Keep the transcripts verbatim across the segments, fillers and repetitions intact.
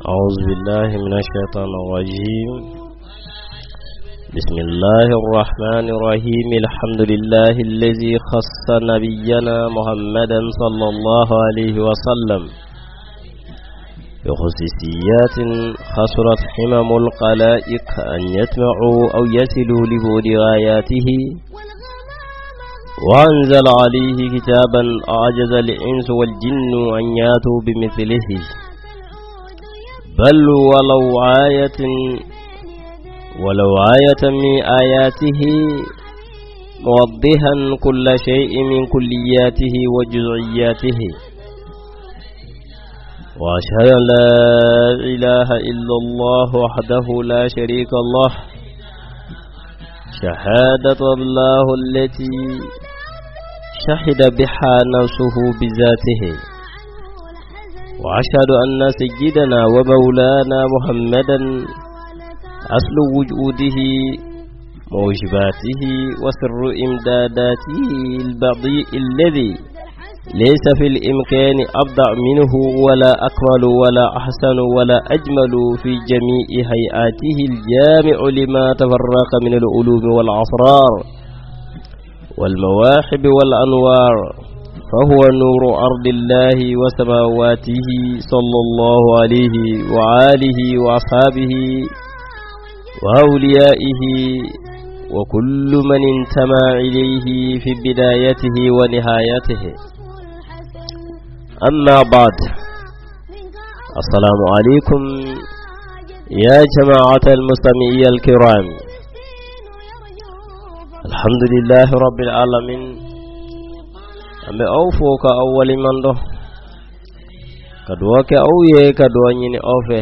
أعوذ بالله من الشيطان الرجيم. بسم الله الرحمن الرحيم. الحمد لله الذي خص نبينا محمدا صلى الله عليه وسلم بخصوصيات خسرت حمم الخلائق أن يتبعوا أو يصلوا لبعد غاياته، وأنزل عليه كتابا أعجز الإنس والجن أن ياتوا بمثله، بل ولو آية ولو آية من آياته موضحا كل شيء من كلياته وجزئياته. وأشهد أن لا إله إلا الله وحده لا شريك له، شهادة الله التي شهد بها نفسه بذاته. وأشهد أن سيدنا ومولانا محمدا أصل وجوده موجباته وسر إمداداته البضيء الذي ليس في الإمكان أبدع منه ولا أكمل ولا أحسن ولا أجمل في جميع هيئاته الجامع لما تفرق من العلوم والأسرار والمواهب والأنوار، فهو نور أرض الله وسماواته صلى الله عليه وآله وأصحابه وأوليائه وكل من انتمى إليه في بدايته ونهايته. أما بعد، السلام عليكم يا جماعة المستمعين الكرام. الحمد لله رب العالمين. ambe awfo ka awwali mando kadwa ke awye kadwa nyini ofe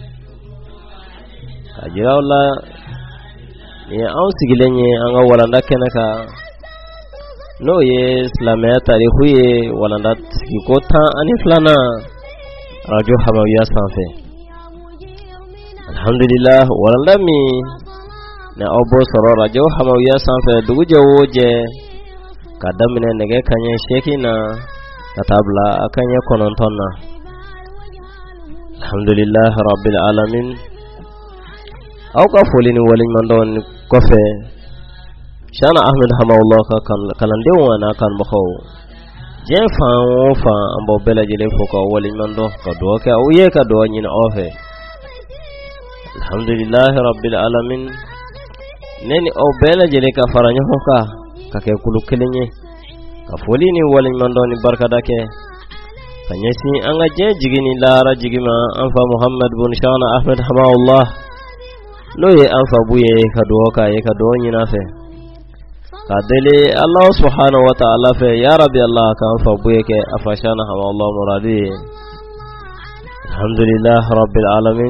ajrawla ni aw sigilenye anga wala ndakena ka no ye islamya tarikhu ye wala ndat ko ta ani flana radio hamawiya sanfe. Alhamdulillah wala ndami na obo soro radio hamawiya sanfe dugu jawoje kadamine nege kanye shekina katabla akanye konontonna. Alhamdulillah rabbil alamin. aw ka folini walin mandon kofe shana ahmed hamawullah ka kalande wana kan bakho je fa wo fa ambo bela jele foko walin mando ka do ka uye ka do nyin ofe. Alhamdulillah rabbil alamin. neni o bela jele ka faranyo hoka kake kulu kelenye kafolini walin mandoni barkadake kanyesi anga je jigini lara jigima anfa muhammad bin shana ahmed hamawullah loye anfa buye kado ka ye kado nyina fe kadele allah subhanahu wa ta'ala fe ya rabbi allah ka anfa buye ke afashana hamawullah muradi. Alhamdulillah rabbil alamin.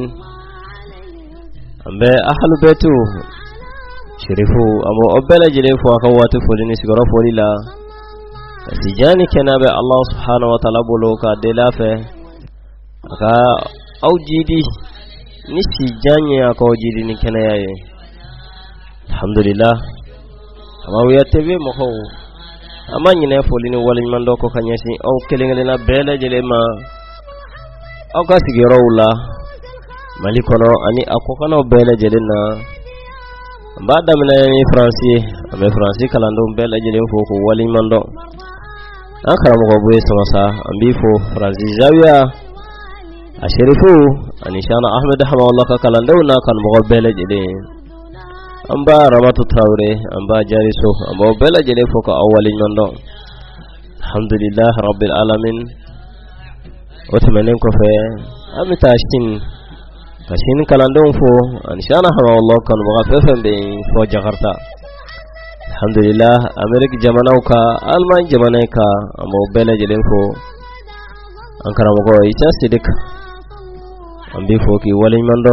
ambe ahlu betu shirifu amo obela jile fo aka watu folini sigoro folila sijani kenabe allah subhanahu wa ta'ala bolo ka dela fe aka aujidi ni sijani aka aujidi ni kenaye. Alhamdulillah ama wiya tebe mo ho ama nyine folini walin mando ko kanyesi o kelengelena bela jile ma aka sigoro ula malikono ani akokano bela jile na bada mina ni fransi ame fransi kalando bela jele foko wali mando akara mo boye sama sa ambi fo fransi zawiya asherifu anishana ahmed hamawullah ka kalando na kan mo bela jele amba ramatu trawre amba jariso amba bela jele foko awali mando. Alhamdulillah rabbil alamin. otemenen ko fe amita shin kashin kalandon fo anshana hamawullah kan mo gafefen be fo jakarta. Alhamdulillah amerik jamanauka alman jamanaika amo bele jelen fo ankara mo go ita sidik ambi fo ki walin mando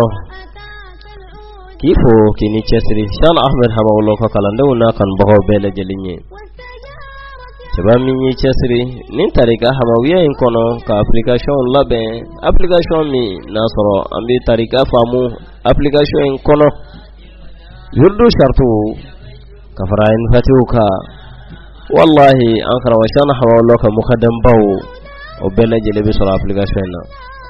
kifo kini chesri shana ahmed hamawullah ka kalandon na kan bo bele jelinye Sebab minyi chesri nin tarika hamawiya in kono ka application labe application mi nasoro ambi tarika famu application in kono yurdu shartu kafarain fatiuka wallahi ankara washana hawallo ka mukaddam baw o bela jele bi sura application na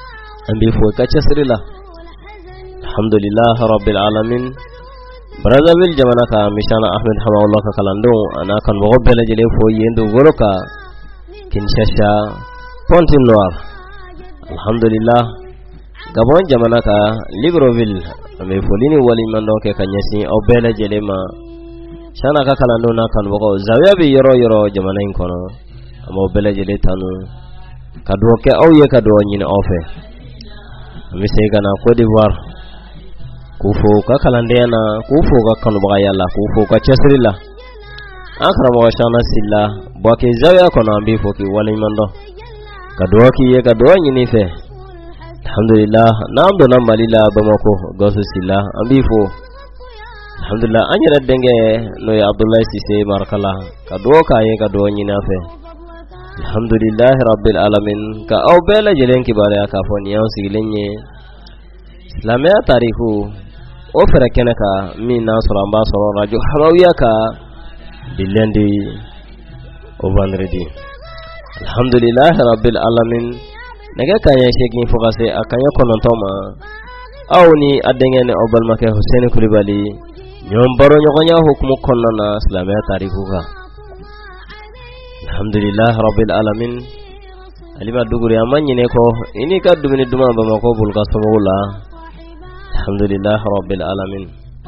ambi fo ka chasrila alhamdulillah rabbil alamin Brazzaville jamana ka mishana Ahmed Hamawallah ka kalando ana kan bo bela jele fo yendo goroka Kinshasa Pointe Noire alhamdulillah Gabon jamana ka Libreville ambe folini wali mando ke kanyasi o bela jele ma shana ka kalando na kan bo zawiya bi yoro yoro jamana in kono amo bela jele tanu kado ke o ye kado nyine ofe ambe se gana Côte d'Ivoire kufo ka kalande na kufo ka kanu ba yalla kufo ka chesrila akra mo shana silla boke zawiya kono ambi foki wali mando kado ki ye kado nyine fe alhamdulillah namdo na malila bamako gosu silla ambi fo alhamdulillah anyara denge no ya Abdullah Sise barakala kado ka ye kado nyina fe alhamdulillah rabbil alamin ka aw bela jelen kibare ka fo niyaw sigilenye islamia tarihu o fere kenaka min nasra amba soro radio hamawiya ka bilendi o vendredi alhamdulillah rabbil alamin naga kanya shekin fokase akanya konon toma awni adengene obal make Hussein Kulibali nyom baro nyogonya hukumu konnana islamia tarihu ka alhamdulillah rabbil alamin alima duguri amanyine ko ini ka dumini duma bamako bulka somogula alhamdulillah rabbil alamin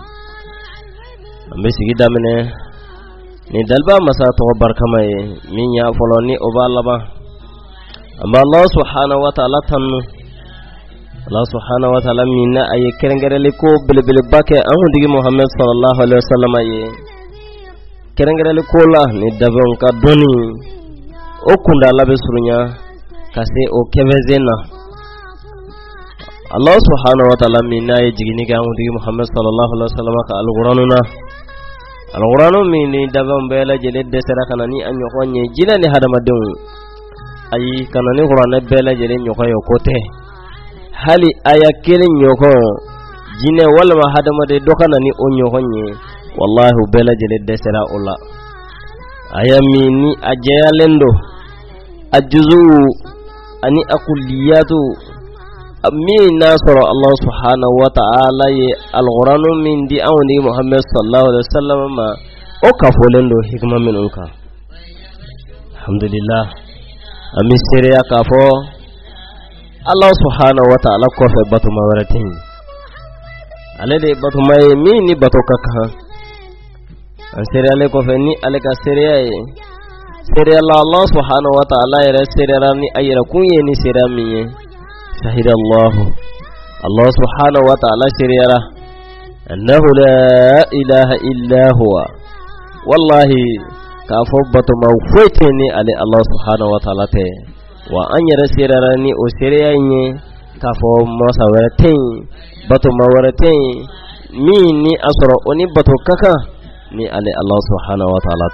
ambe sigi damene ni dalba masa to barkamay min ya foloni obalaba amma Allah subhanahu wa ta'ala tanu Allah subhanahu wa ta'ala minna ay kerengerele ko bilbil bake an digi Muhammad sallallahu alaihi wasallam ay kerengerele ko la ni dabon ka doni o kunda labe surunya kase o kevezena Allah subhanahu wa ta'ala minna ay jigini ga an digi Muhammad sallallahu alaihi wasallam ka alquranuna alquranu min dabon bela jele de sera kanani an yokonye jilani hadamadun ay kanani qur'ana bela jele nyokoyo kote hali aya kelen nyoko jine wala ma hadamade dokanani o nyokonye wallahi bela jele de sera ulla aya mini ajayalendo ajuzu ani akulliyatu min nasara Allah subhanahu wa ta'ala ye alquranu min di awni Muhammad sallallahu alaihi wasallam ma o kafolendo hikma min unka alhamdulillah ami sere ya kafo Allah subhanahu wa ta'ala ko fe batu mawaratin alade batu may min ni batu kaka an sere ale ko fe ni ale ka sere ay sere Allah Allah subhanahu wa ta'ala ya sere rani ayra kunye ni sere miye شهد الله الله سبحانه وتعالى شريرا أنه لا إله إلا هو والله كافبت موفيتني على الله سبحانه وتعالى وأن يرسيرني أسريني كافو مصورتين بتو مورتين ميني أسرع أني بتو كاكا ني على الله سبحانه وتعالى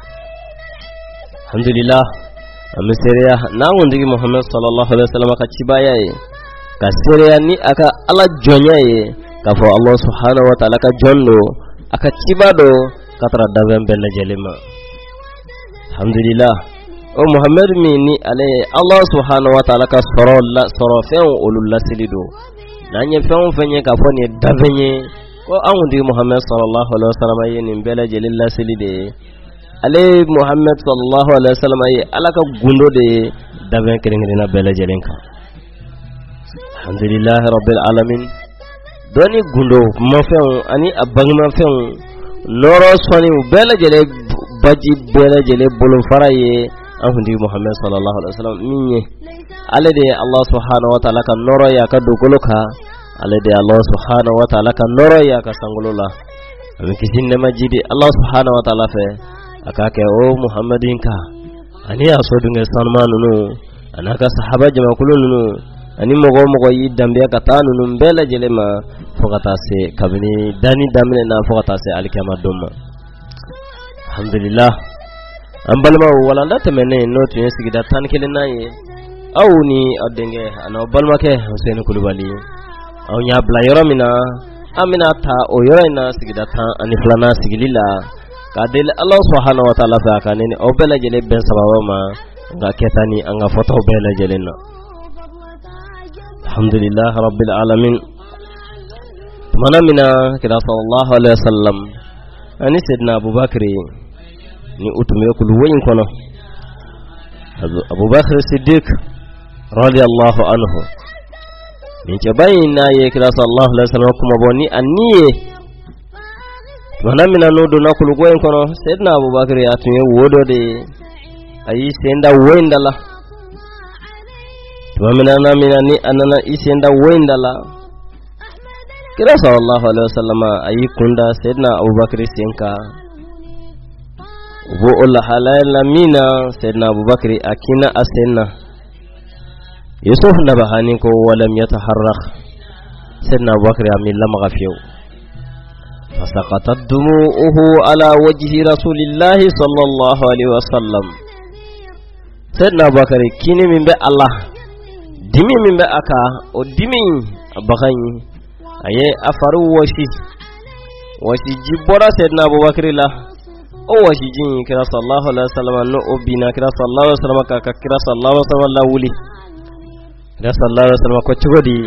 الحمد لله Amisiriya na wundigi Muhammad sallallahu alaihi wasallam ka cibaya ye ka siriya ni aka ala jonya ye ka fo Allah subhanahu wa ta'ala ka jondo aka cibado katara daven bella jelima alhamdulillah o Muhammad mini ale Allah subhanahu wa ta'ala ka soro la soro fen ulul lasilido nanye fen fenye ka fo ni davenye ko awundigi Muhammad sallallahu alaihi wasallam ye ni bella jelil lasilide ale Muhammad sallallahu alaihi wasallam ay alaka gundo de daven kerengrena bela jelenka alhamdulillah rabbil alamin doni gundo mo fen ani abang ma fen noro soni bela jele baji bela jele bolon faraye ahundi Muhammad sallallahu alaihi wasallam minye ale de Allah subhanahu wa ta'ala kan noro ya ka dogoloka ale de Allah subhanahu wa ta'ala kan noro ya ka sangolola ami kisinne majidi Allah subhanahu wa ta'ala fe akake o Muhammadin ka ani aso dunga sanmanu no anaka sahaba jama kulunu ani mogo mogo yi dambe ka tanu num bela jelema fogata se kabini dani damne na fogata se alikama dumma alhamdulillah ambalma wala ndata menne no tiye sigida tan kelena ye awni adenge ana balma ke Hussein Kulibali aw nya bla yoromina amina ta o yorina sigida tan ani flana sigilila kadel Allah subhanahu wa ta'ala fa kanini o bela jele ben sababa ma ga ketani anga foto bela jelena alhamdulillah rabbil alamin. Mana mina kira sallallahu alaihi wasallam ani sayyidina Abu Bakr ni utume ko luwayin kono Abu Bakr Siddiq radiyallahu anhu min jabayna ye kira sallallahu alaihi wasallam kuma boni anniye mana mina no do nakulu goyen kono sayyidina Abu Bakr ya tunye wodo de ayi senda woyndala mana na mina ni anana isenda woyndala kira sallallahu alaihi wasallam ayi kunda sayyidina Abu Bakr senka ubu ul halal mina sayyidina Abu Bakr akina asenna Yusuf nabahani ko walam yataharrak sayyidina Abu Bakr amilla maghfiyo fasaqatat dumu'uhu ala wajhi rasulillah sallallahu alaihi wasallam sayyidina Abu Bakr kini mimbe Allah dimi mimbe aka o dimi abagani aye afaru washi washi jibora sayyidina Abu Bakr la o washi jin kira sallallahu alaihi wasallam no obina kira sallallahu alaihi wasallam ka kira sallallahu alaihi wasallam la wuli kira sallallahu alaihi wasallam ko chugodi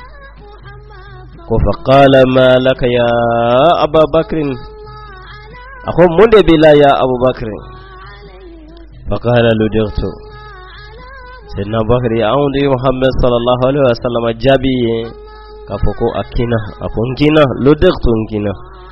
ko fa qala ma laka ya Abu Bakr ako munde bila ya Abu Bakr fa qala ludirtu sayyidina Abu Bakr ya aundi Muhammad sallallahu alaihi wasallam jabi kafoko akina akongina ludirtu ngina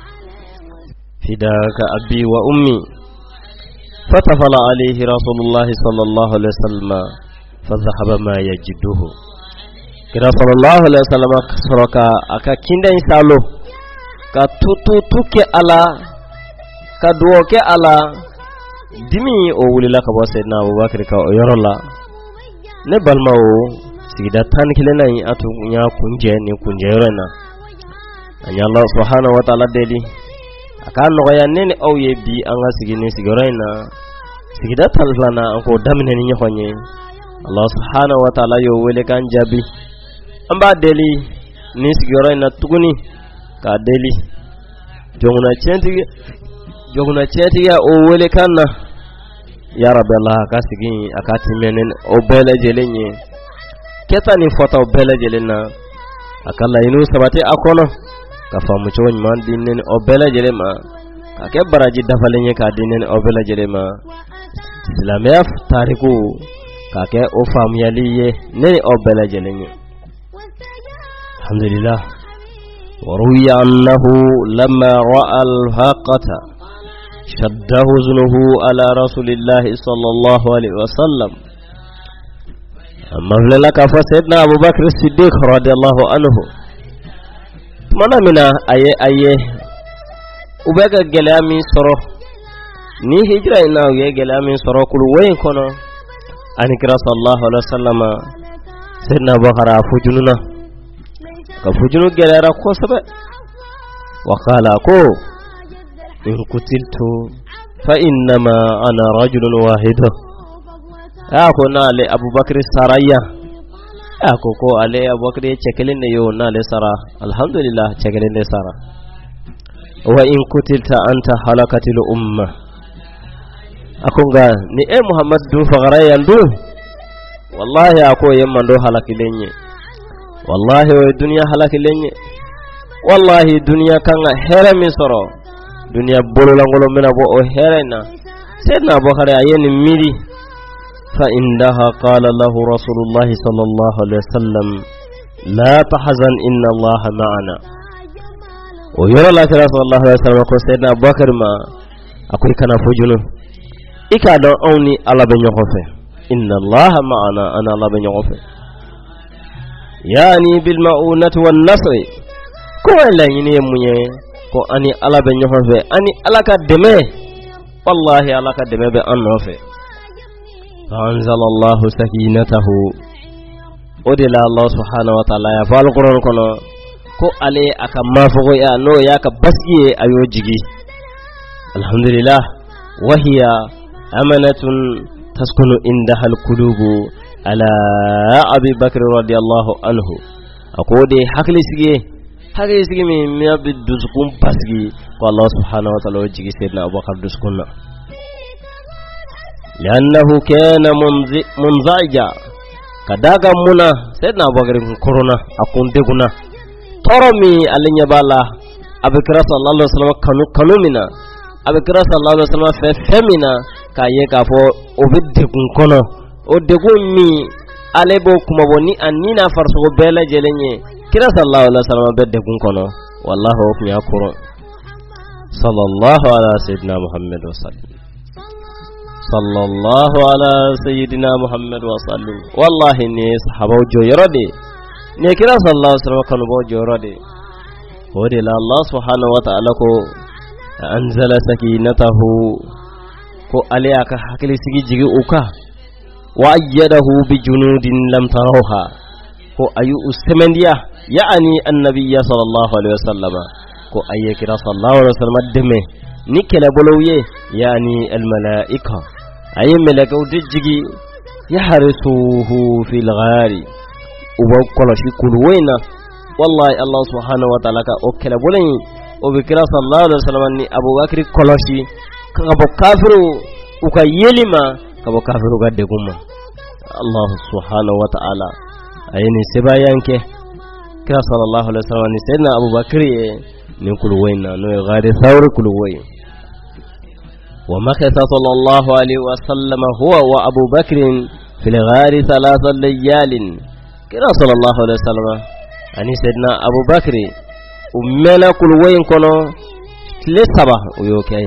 fidaka abi wa ummi fatafala alayhi rasulullah sallallahu alaihi wasallam fadhahaba ma yajiduhu kira sallallahu alaihi wasallam kasroka aka kinda insalo ka tutu tuke ala ka duoke ala dimi o wulila ka bo sayyidina Abubakar ka o yorola ne balmawo sida tan kilena yi atu nya kunje ni kunje yorena anya Allah subhanahu wa ta'ala dedi aka no ya nene o ye bi anga sigini sigorena sigida talfana ko damne ni nyonye Allah subhanahu wa ta'ala yo wele kan jabi amba deli ni sigorena tuguni ka deli jongna chenti jongna chenti ya o wele kanna ya rabbi Allah ka sigi akati menen o bele jelenye keta ni foto bele jelena akalla inu sabati akono ka famu chon man dinen o bele jelema ka ke baraji dafalenye ka dinen o bele jelema islamiyaf tariku ka ke o famu yaliye ne o bele jelenye alhamdulillah wa ruwiya annahu lamma ra'a al-haqata shaddahu zunuhu ala rasulillahi sallallahu alaihi wasallam amma lalaka fa sayyidina Abu Bakr Siddiq radiyallahu anhu mana mina aye aye ubega gelami soro ni hijra ina ye gelami soro kul wayin kono ani kira sallallahu alaihi wasallam sayyidina Abu Bakr fujununa ka fujunu gelera ko sabe wa qala ko in kutiltu fa innama ana rajulun wahid ako na le Abubakar saraya ako ko ale Abubakar cekelin ne yo na le sara alhamdulillah cekelin ne sara wa in kutilta anta halakatil umma ako ga ni e Muhammad du fagara yandu wallahi ako yamman do halakilenye wallahi wa dunya halakilenye wallahi dunya kanga here min soro dunya bolo langolo mena bo o herena sedna Abubakar ayeni miri فإنها قال له رسول الله صلى الله عليه وسلم لا تحزن إن الله معنا ويرى الله صلى الله عليه وسلم قال سيدنا أبو بكر ما أقول كان فجنه إكا دون أوني على بن يغفر إن الله معنا أنا على بن يغفر يعني بالمعونة والنصر كو إلا يني مني كو أني على بن يغفر أني على كدمه والله على كدمه بأن يغفر فأنزل الله سكينته ودل الله سبحانه وتعالى يفعل القرآن كنا كو علي أكا مافغو يا نو يا كبسكي أيو جيجي الحمد لله وهي أمنة تسكن عندها القلوب على أبي بكر رضي الله عنه أقول دي حقل سكي حقل سكي من ميابد دسكون بسكي والله سبحانه وتعالى وجيجي سيدنا أبو بكر دسكونا لأنه كان منزعجا kadaga muna sayyidina Abubakar korona akun deguna toromi alinya bala abikra sallallahu alaihi wasallam kanu kanumina abikra sallallahu alaihi wasallam fe femina kaye ka fo obidegun kono o degun mi alebo kuma boni annina farso bela jelenye kira sallallahu alaihi wasallam be degun kono wallahu ya qur'an sallallahu ala sayyidina Muhammad wa sallam sallallahu ala sayyidina Muhammad wa sallam wallahi ni sahaba joyorode ne kira sallallahu alaihi wasallam kanu bo joyorode hode la Allah subhanahu wa ta'ala ko anzala sakinatahu ko aliyaka hakili sigi jigi uka wa ayyadahu bi junudin lam tarawha ko ayu ustemendiya ya'ani annabiyya sallallahu alaihi wasallam ko ayye kira sallallahu alaihi wasallam deme nikela bolowye yani al malaika ayye malaka udjigi yahrisuhu fil ghari uba koloshi kulwena wallahi Allah subhanahu wa ta'ala ka okela bolen o be kira sallallahu alaihi wasallam ni Abubakar koloshi kabo kafiru uka yelima kabo kafiru gadde gumma Allah subhanahu wa ta'ala ayni sebayanke kira sallallahu alaihi wasallam ni sayyidina Abubakar ni kulwena no ghari thawr kulway wa makatha sallallahu alaihi wasallam huwa wa Abubakar fil ghari thalatha layalin kira sallallahu alaihi wasallam ani sayyidina Abubakar ummela kulwayn kono le saba uyokai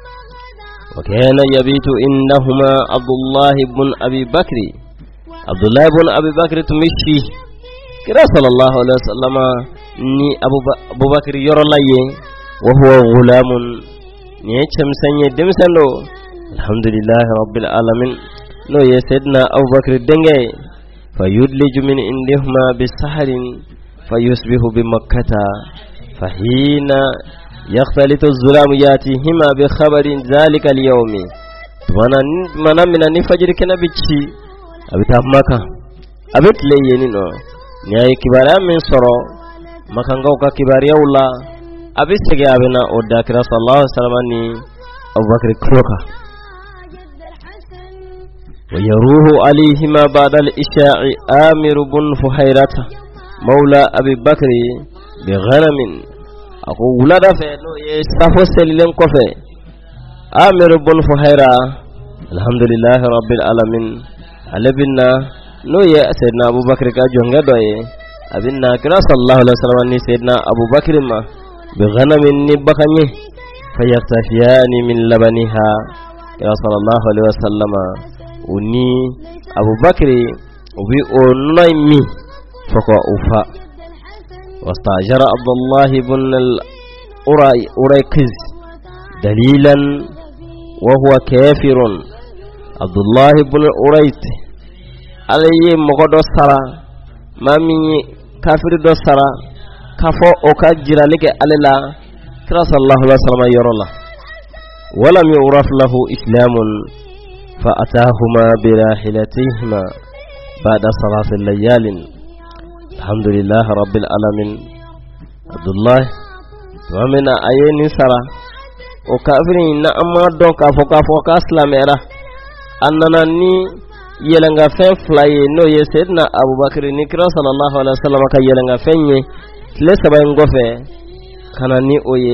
wa kana yabitu innahuma Abdullah ibn Abi Bakr Abdullah ibn Abi Bakr tumishi kira sallallahu alaihi wasallam ni Abubakar yorolaye wa huwa gulamun ni chamsanye demsando alhamdulillah rabbil alamin no ye sayyidina Abubakar denge fayudliju min indihuma bisaharin fayusbihu bimakkata fahina yakhtalitu az-zulam yatihima bi khabarin zalika al-yawmi manan manan min an-fajr kana bichi abita maka abit leyeni no ni ay kibara min soro maka ngaw ka kibar yawla abisege abina o dakira sallallahu alaihi wasallam ni Abubakar kroka wa yaruhu alayhima ba'da al-isha'i Amir ibn Fuhairata mawla Abi Bakr bi ghanamin ako wulada fe no ye safo selilen ko fe Amir ibn Fuhaira alhamdulillah rabbil alamin alabinna no ye sayyidina Abubakar ka jonga doye abinna kira sallallahu alaihi wasallam ni sayyidina Abubakar ma bi ghanamin ni bakanye fayaktafiyani min labaniha kira sallallahu alaihi wasallam uni Abubakar ubi onaimi fako ufa wastajara Abdullah ibn al-Urayqiz dalilan wa huwa kafirun Abdullah ibn al-Urayt alayhi mogodo sara mami kafir do sara kafo o ka jiralike alala kira sallallahu alaihi wasallam yorola walam yuraf lahu islamun fa atahuma birahilatihima ba'da salati layalin alhamdulillah rabbil alamin Abdullah wamena ayeni sara o kafirin na amma don kafo kafo ka islamera annana ni yelanga fen flaye no ye sayyidina Abubakar ni kira sallallahu alaihi wasallam ka yelanga fenye le sabay ngofe kana ni oye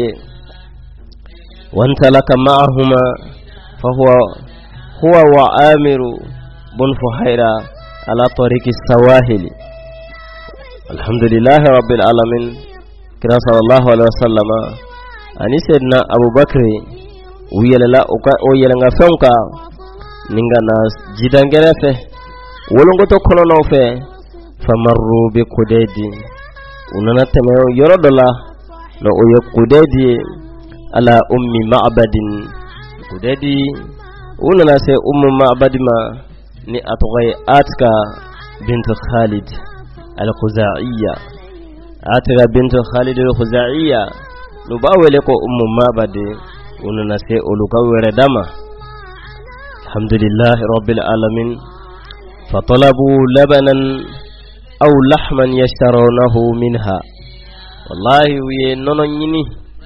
wantalaka ma'ahuma fa huwa huwa wa Amiru bun Fuhaira ala tariqi sawahili alhamdulillah rabbil alamin kira sallallahu alaihi wasallam ani sayyidina Abubakar uyelala o yelanga fenka ninga na jidangere fe wolongo to kono no fe famarru bi kudedi unana teme yoro dola no o ye kudedi ala ummi ma'badin kudedi unana se ummu ma'badima ni atghay atka bint Khalid al-Khuzaiya atka bint Khalid al-Khuzaiya no bawele ko ummu ma'badi unana se oluka were dama alhamdulillah rabbil alamin fatalabu labanan aw lahman yashtarunahu minha wallahi wiye nono nyini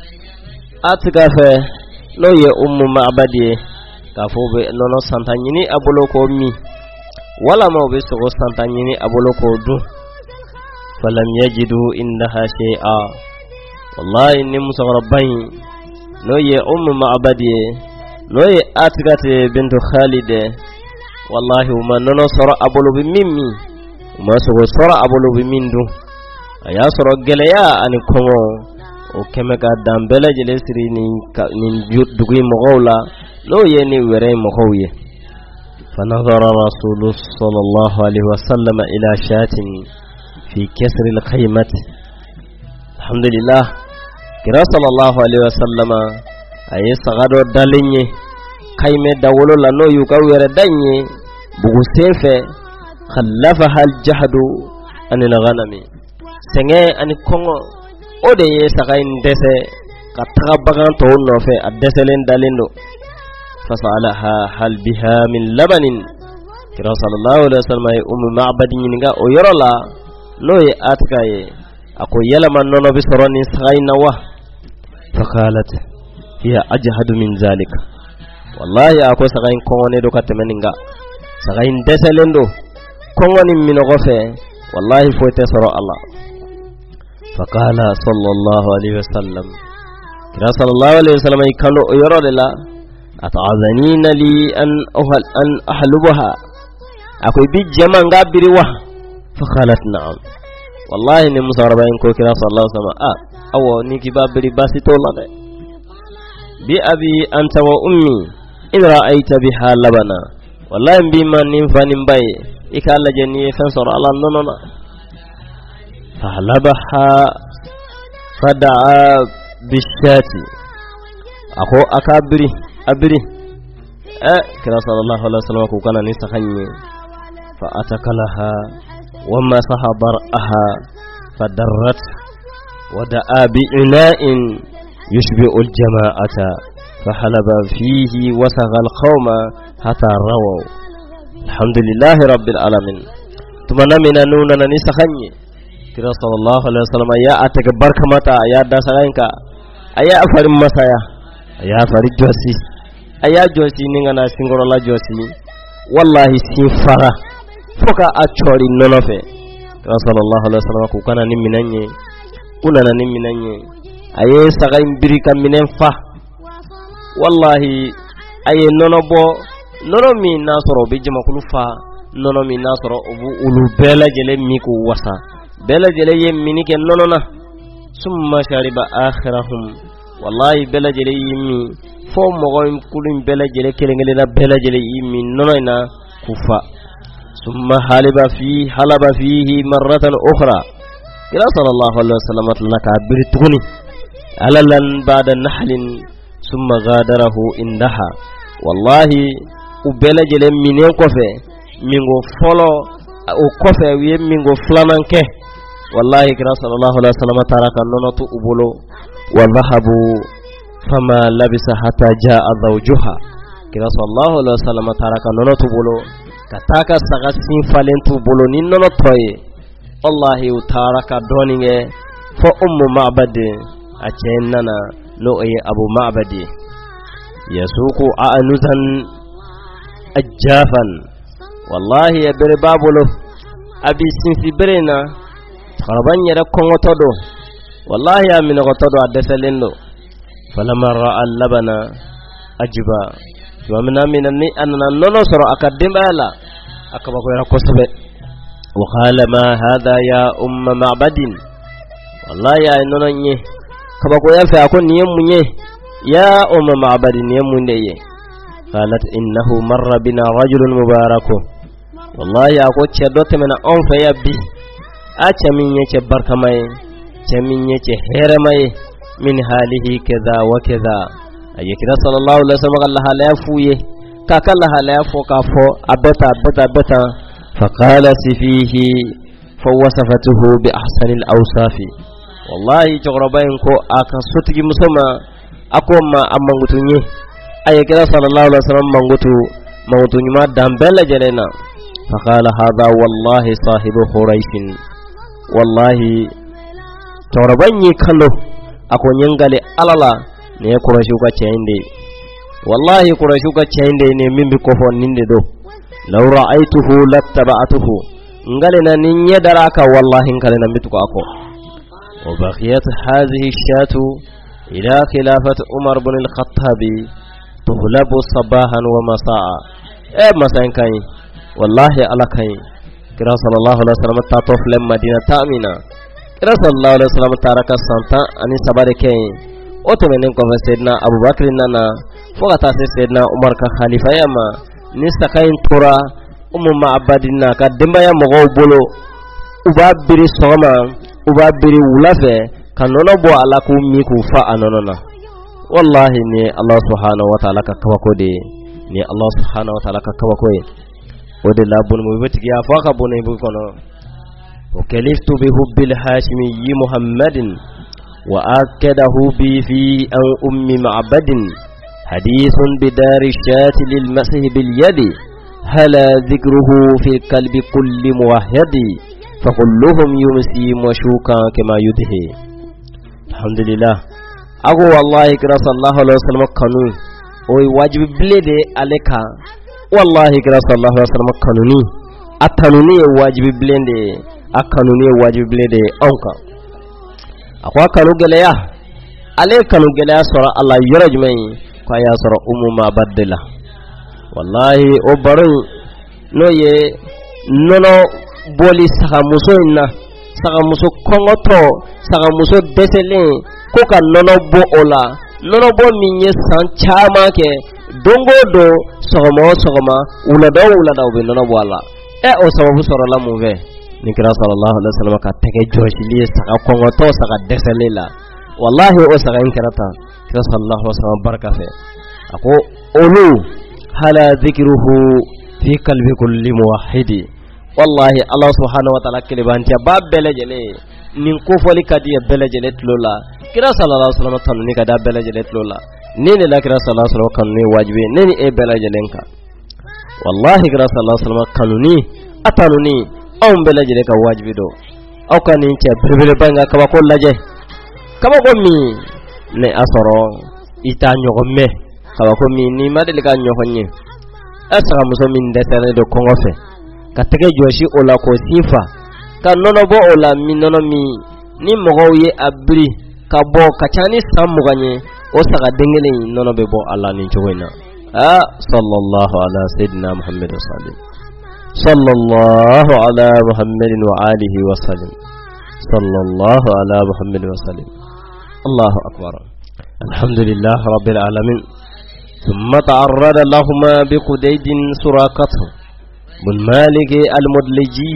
atga fe no ye ummu ma'badi ka fobe nono santa nyini abulo ko mi wala ma be so santanyini abolo ko du falam yajidu indaha shay'a wallahi ni musagarabai no ye ummu ma'badi no ye atigate bintu khalid wallahi uma nono soro abolo bi mimmi uma so soro abolo bi mindu aya soro geleya ani kongo o kemeka dambele jele siri ni ni dugi mogawla no ye ni were mogawye fa nazara rasul sallallahu alaihi wasallam ila shatin fi kasr al khaymat alhamdulillah kira sallallahu alaihi wasallam aye sagado dalinye kayme dawolo la no yu ka were danye bugu sefe khallafaha al jahdu an al ghanami senge ani kongo ode ye sagain dese ka taga bagan to no fe adeselen dalindo fasalaha hal biha min labanin kira sallallahu alaihi wasallam ay ummu ma'badi ninga o yorola no ye atkaye ako yela man nono bi soroni sagain nawa faqalat hiya ajhadu min zalika wallahi ako sagain kongo ne do katemeninga sagain deselendo kongo ni minogo fe wallahi foite soro Allah فقال صلى الله عليه وسلم كرا صلى الله عليه وسلم يكلو يرى لا أتعذنين لي أن أهل أن أحلبها أكو بجمع غابري وح فقالت نعم والله إني مصاربين كو كرا صلى الله عليه وسلم آه أو نيكي بابري باسي طولة بأبي أنت وأمي إن رأيت بها لبنا والله بما ننفى ننبي إكال جنيه فانصر على النوننا فحلبها فدعا بالشات أخو أكابري أبري أه كلا صلى الله عليه وسلم كان نسخني فأتكلها ومسح برأها فدرت ودعا بإناء يشبع الجماعة فحلب فيه وسغ القوم حتى رووا الحمد لله رب العالمين تمنى من نوننا نسخني kira sallallahu alaihi wasallam ya ataka barka mata ya da saranka aya afarin masaya aya afari josi aya josi ninga na singoro la josi wallahi si fara foka achori nonofe kira sallallahu alaihi wasallam ku kana ni minanye kuna na ni minanye aye sagai mbirika minen fa wallahi aye nonobo nono mi nasoro be jama kulufa nono mi nasoro ubu ulu bela jele mi ku wasa bela jele yemini ke nonona summa shariba akhirahum wallahi bela jele yimi fo mogoy kulun bela jele kelengele na bela jele yimi nonoina kufa summa haliba fi halaba fihi marratan ukhra ila sallallahu alaihi wasallam laka birituni alalan ba'da nahlin summa ghadarahu indaha wallahi ubela jele minen kofe mingo folo o kofe wiye mingo flamanke wallahi kira sallallahu alaihi wasallam taraka nonatu ubulo wa dhahabu fama labisa hatta jaa zawjuha kira sallallahu alaihi wasallam taraka nonatu ubulo kataka sagasin falentu ubulo ni nonotoye wallahi taraka doninge fo ummu ma'badi achenana no ay abu ma'badi yasuku anuzan ajafan wallahi ya bere babulo abi sinsi berena kharaban yara kongo todo wallahi ya min gotodo adeselendo falamma ra'a labana ajba wa min minni anna nono soro akadimala akaba ko yara kosobe wa qala ma hadha ya umma ma'badin wallahi ya nono nye kaba ko ya fa ko niye munye ya umma ma'badin niye munde ye qalat innahu marra bina rajulun mubarakun wallahi ako ceddo temena on fa yabbi a chamin yake barkamai chamin yake heremai min halihi kaza wa kaza ayyakira sallallahu alaihi wasallam Allah la yafuye kaka Allah la yafu kafo abata abata abata faqala fihi fawasafatuhu bi ahsani al-awsafi wallahi jogrobain ko aka sutigi musoma akoma amangutunye ayyakira sallallahu alaihi wasallam mangutu mangutunyuma dambela jelena فقال هذا والله صاحب قريش والله توربني كلو اكو نينغالي alala ne quraishu ka chende wallahi quraishu ka chende ne mimbi ko fon ninde do law ra'aytuhu lattaba'tuhu ngalena ninye daraka wallahi ngalena mituko ako wa baqiyat hadhihi ash-shatu ila khilafat Umar ibn al-Khattab tughlabu sabahan wa masaa e masan kai wallahi ala kai kira sallallahu alaihi wasallam ta to flem Madina ta'mina kira sallallahu alaihi wasallam taraka santa ani sabare kai o to menen ko Sayyidina Abu Bakr nana fo ta Sayyidina Umar ka khalifa yama ni sakayin tura ummu ma'abadina ka dembaya mogo bolo uba biri soma uba biri wulafe kanono bo ala ku mi ku fa anonona wallahi ni Allah subhanahu wa ta'ala ka kawako de ni Allah subhanahu wa ta'ala ka kawako e ode labun mu betigi afa ka bono bu kono wa kaliftu bi hubbil hashimi muhammadin wa akadahu bi fi an ummi ma'badin hadithun bidari shati lil masih bil yadi hala dhikruhu fi qalbi kulli muwahhidi fa kulluhum yumsi mashuka kama yudhi alhamdulillah ago wallahi kira sallallahu alaihi wasallam kanu oy wajibi blede aleka wallahi kira sallallahu alaihi wasallam kanuni atanuni wajibi blende akanuni wajibi blede onka akwa kanu geleya ale kanu geleya sura Allah yarajmai kwa ya sura umuma badala wallahi o barun no ye nono boli saka muso inna saka muso kongoto saka muso desele ko ka nono bo ola nono bo minye san chama ke dongo do sogoma sogoma ulada ulada be nono bo ala e o sababu soro la muve ni kira sallallahu alaihi wasallam ka tege joshili saka kongoto saka desele la wallahi o saka inkarata kira sallallahu alaihi wasallam baraka fe ako olu hala dhikruhu fi qalbi kulli muwahhidi wallahi Allah subhanahu wa ta'ala kilibantia babbele jele nin ko foli kadiya bele jele tlola kira sallallahu alaihi wasallam tanni kada bele jele tlola nene la kira sallallahu alaihi wasallam kanuni wajibi nene e bele jelenka wallahi kira sallallahu alaihi wasallam kanuni atanuni on bele jele ka wajibi do aw kanin ce bele banga kaba ko laje kaba ko mi ne asoro ita nyogomme kaba ko mi ni madel ka nyogonye asaka muso min desere do kongofe ka tege joshi ola ko sifa ka nono bo ola mi nono mi ni mogo ye abri ka bo ka chani samuganye o saka dengele nono be bo Allah ni jogoina ah sallallahu ala sayyidina Muhammad sallallahu sallallahu ala Muhammadin wa alihi wa sallam sallallahu ala Muhammad wa sallam Allahu akbar alhamdulillah rabbil alamin ثم تعرض لهما بقديد سراقته بن مالك المدلجي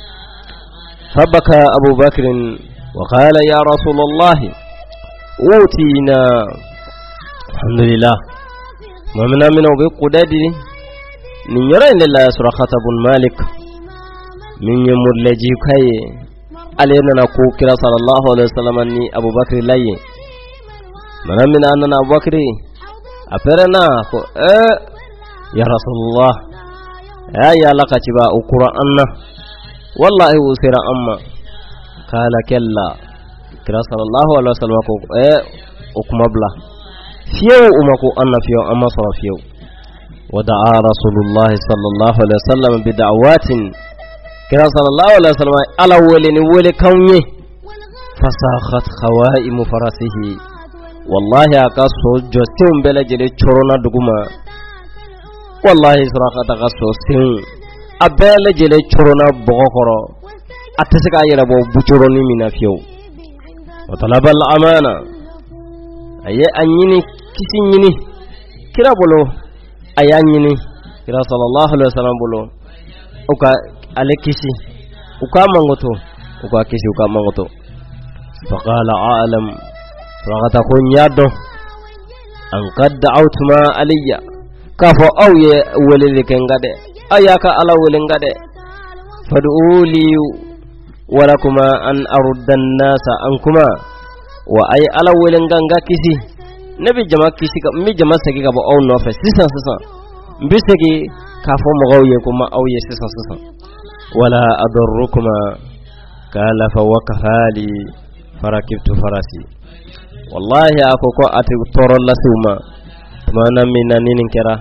فبكى أبو بكر وقال يا رسول الله أوتينا الحمد لله ومن من بقديد من يرين الله سراقة بن مالك من يمدلجي كي علينا نقول كلا صلى الله عليه وسلم أني أبو بكر لي من من أننا أبو بكر aperena ko eh ya rasulullah ya ya laka tiba alquranna wallahi usira amma kala kella kira sallallahu alaihi wasallam ko eh ukmabla fiyo umako anna fiyo amma sara fiyo wada'a rasulullah sallallahu alaihi wasallam bi da'watin kira sallallahu alaihi wasallam ala wali ni wali kanye fasakhat khawa'im farasihi wallahi aka so jotin bele jele chorona duguma wallahi suraka ta so sin abele jele chorona bogokoro atesika yera bo buchoroni minafiyo wa talabal amana aye anyini kisinyini kira bolo ayanyini kira sallallahu alaihi wasallam bolo uka ale kisi uka mangoto uka kisi uka mangoto faqala a'lam ragata kun yado an qad da'awtuma alayya kafo awye walil kengade ayaka ala walin gade fad'uli walakuma an arudda an-nasa ankuma wa ay ala walin ganga kisi nabi jama kisi ka mi jama sagi ka bo on no fe sisan sisan mbisegi kafo magawye kuma awye sisan sisan wala adurrukuma kala fa wakafali farakibtu farasi wallahi akoko ati toro lasuma mana minna ninin kera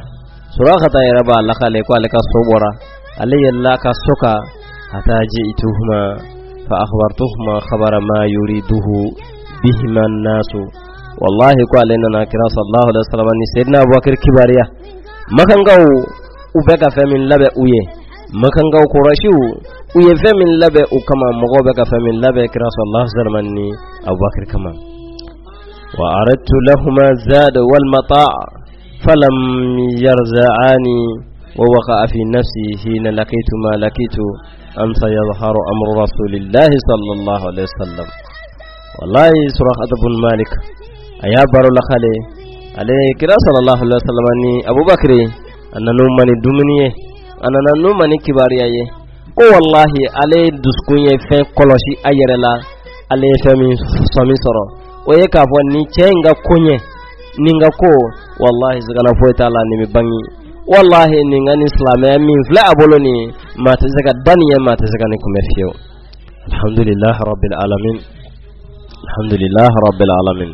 suraka ta yaraba Allah kale ko alaka sobora alayya laka soka hatta ji'tuhuma fa akhbartuhuma khabara ma yuriduhu bihima an-nasu wallahi ko alayna na kira sallallahu alaihi wasallam ni sayyidina abubakar kibariya makangaw ubeka famin labe uye makangaw qurashu uye famin labe ukama mogobe ka famin labe kira sallallahu alaihi wasallam ni abubakar kama wa aradtu lahumā zād wal matā' falam yarza'ani wa waqa'a fi nafsi hina laqitu ma laqitu am sayadhharu amru rasulillahi sallallahu alaihi wasallam wallahi suraqat ibn malik aya baro la khale ale kira sallallahu alaihi wasallam ni abubakar annanu mani dumniye annanu mani kibariyaye ko wallahi ale duskunye fe koloshi ayerela ale fami somi soro o ye ka fo ni cenga kunye ninga ko wallahi zagana fo taala ni mi bangi wallahi ninga ni islamé min fla aboloni ma tazaka daniya ma tazaka ni kumefiyo alhamdulillah rabbil alamin alhamdulillah rabbil alamin